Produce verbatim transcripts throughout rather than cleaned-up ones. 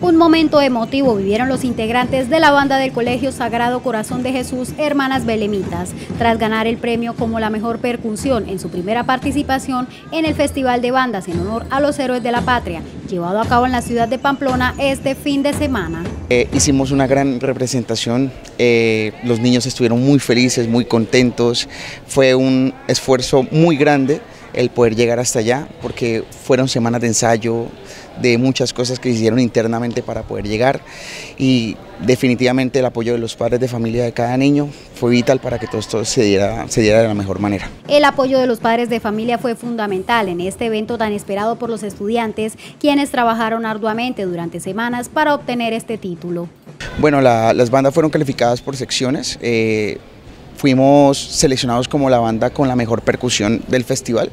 Un momento emotivo vivieron los integrantes de la banda del Colegio Sagrado Corazón de Jesús Hermanas Belemitas, tras ganar el premio como la mejor percusión en su primera participación en el Festival de Bandas en honor a los héroes de la patria, llevado a cabo en la ciudad de Pamplona este fin de semana. Eh, hicimos una gran representación, eh, los niños estuvieron muy felices, muy contentos, fue un esfuerzo muy grande el poder llegar hasta allá, porque fueron semanas de ensayo, de muchas cosas que se hicieron internamente para poder llegar, y definitivamente el apoyo de los padres de familia de cada niño fue vital para que todo esto se diera, se diera de la mejor manera. El apoyo de los padres de familia fue fundamental en este evento tan esperado por los estudiantes, quienes trabajaron arduamente durante semanas para obtener este título. Bueno, la, las bandas fueron calificadas por secciones. Eh, Fuimos seleccionados como la banda con la mejor percusión del festival.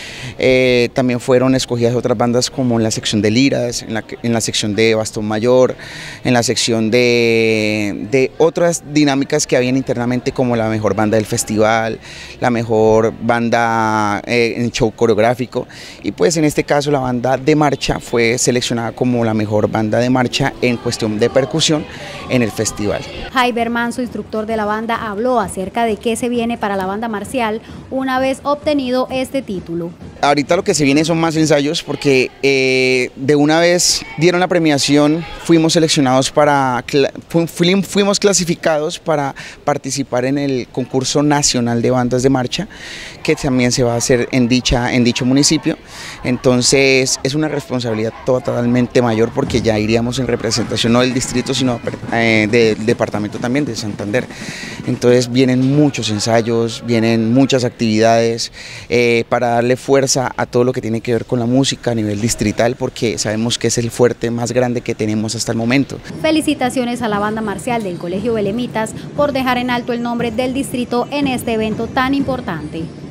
Eh, también fueron escogidas otras bandas como en la sección de liras, en la, en la sección de bastón mayor, en la sección de, de otras dinámicas que habían internamente, como la mejor banda del festival, la mejor banda eh, en show coreográfico, y pues en este caso la banda de marcha fue seleccionada como la mejor banda de marcha en cuestión de percusión en el festival. Jaiber Manso, instructor de la banda, habló acerca de qué se viene para la banda marcial una vez obtenido este título. Ahorita lo que se viene son más ensayos, porque eh, de una vez dieron la premiación, fuimos seleccionados para, fuimos clasificados para participar en el concurso nacional de bandas de marcha, que también se va a hacer en, dicha, en dicho municipio. Entonces es una responsabilidad totalmente mayor, porque ya iríamos en representación no del distrito, sino eh, del departamento también de Santander. Entonces vienen muchos ensayos, vienen muchas actividades eh, para darle fuerza a todo lo que tiene que ver con la música a nivel distrital, porque sabemos que es el fuerte más grande que tenemos hasta el momento. Felicitaciones a la banda marcial del Colegio Belemitas por dejar en alto el nombre del distrito en este evento tan importante.